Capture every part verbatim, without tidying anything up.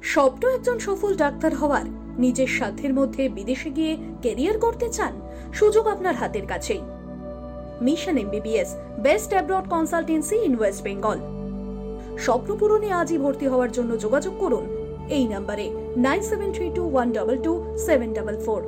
স্বপ্ন একজন সফল ডাক্তার হওয়ার, নিজের সাধ্যের মধ্যে বিদেশে গিয়ে ক্যারিয়ার করতে চান? সুযোগ আপনার হাতের কাছেই। Mission MBBS, best abroad consultancy in West Bengal. স্বপ্ন পূরণে আজই ভর্তি হওয়ার জন্য যোগাযোগ করুন এই নম্বরে nine seven three two one double two seven double four.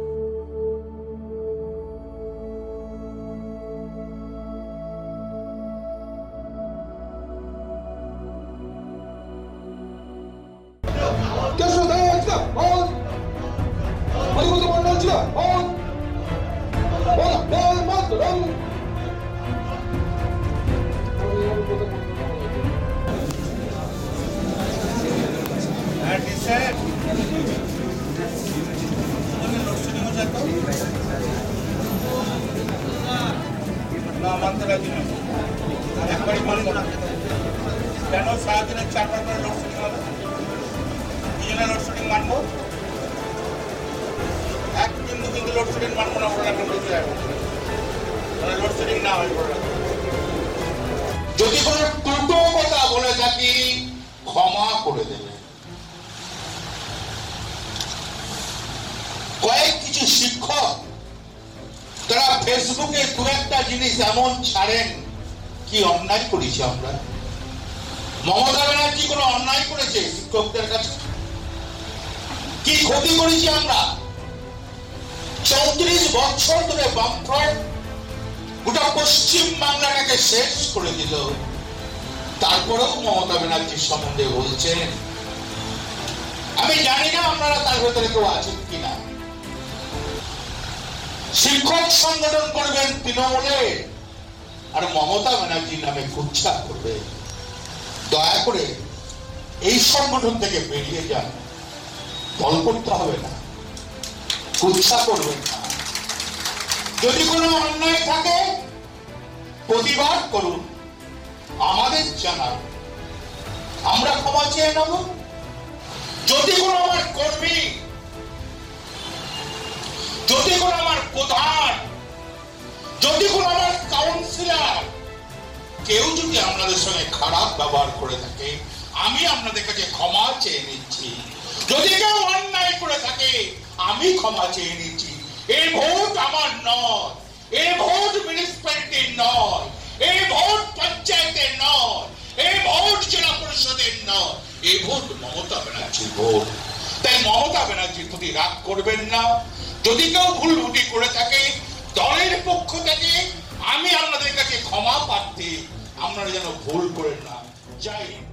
কেন সারাদিনের চারবার করে লোডশেডিং হবে? কি জন্য লোডশেডিং মানবো? এক কিন্তু কিন্তু লোডশেডিং মানবো না, ওরা এখন বলতে যাবো মানে লোডশেডিং না হয়। যদি কোনো দুটো কথা বলে থাকি ক্ষমা করে দেবে। কয়েক কিছু শিক্ষক তারা ফেসবুকে দু একটা জিনিস এমন ছাড়েন, কি অন্যায় করেছি আমরা? মমতা ব্যানার্জি কোনো অন্যায় করেছে শিক্ষকদের কাছে? কি ক্ষতি করেছি আমরা? চৌত্রিশ বছর ধরে বামফ্রন্ট গোটা পশ্চিম বাংলাটাকে শেষ করে দিল, তারপরেও মমতা ব্যানার্জির সম্বন্ধে বলছেন। আমি জানি না আপনারা তার ভেতরে কেউ আছেন কিনা। শিক্ষক সংগঠন করবেন তৃণমূলে আর মমতা ব্যানার্জির নামে কুৎসা করবে। দয়া করে এই সংগঠন থেকে বেরিয়ে যান। দল করতে হবে না, কুৎসা করবেন না। যদি কোনো অন্যায় থাকে প্রতিবাদ করুন, আমাদের জানান, আমরা ক্ষমা চেয়ে নেব। যদি কোনো আমার কর্মী, যদি কোনো আমার প্রধান, যদি কোনো আমার কাউন্সিলর কেউ যদি আপনাদের সঙ্গে খারাপ ব্যবহার করে থাকে, আমি আপনাদের কাছে ক্ষমা চেয়ে নিচ্ছি। যদি কেউ অন্যায় করে থাকে আমি ক্ষমা চেয়ে নিচ্ছি। এই ভোট আমার নয়, এই ভোট মিউনিসিপ্যালিটির নয়, এই ভোট পঞ্চায়েতের নয়, এই ভোট জেলা পরিষদের নয়, এই ভোট মমতা ব্যানার্জির ভোট। তাই মমতা ব্যানার্জির প্রতি রাগ করবেন না। যদি কেউ ভুল ভুটি করে থাকে দলের পক্ষ থেকে আমি আপনাদের কাছে ক্ষমা প্রার্থী, আপনারা যেন ভুল করেন না। জয় হিন্দ।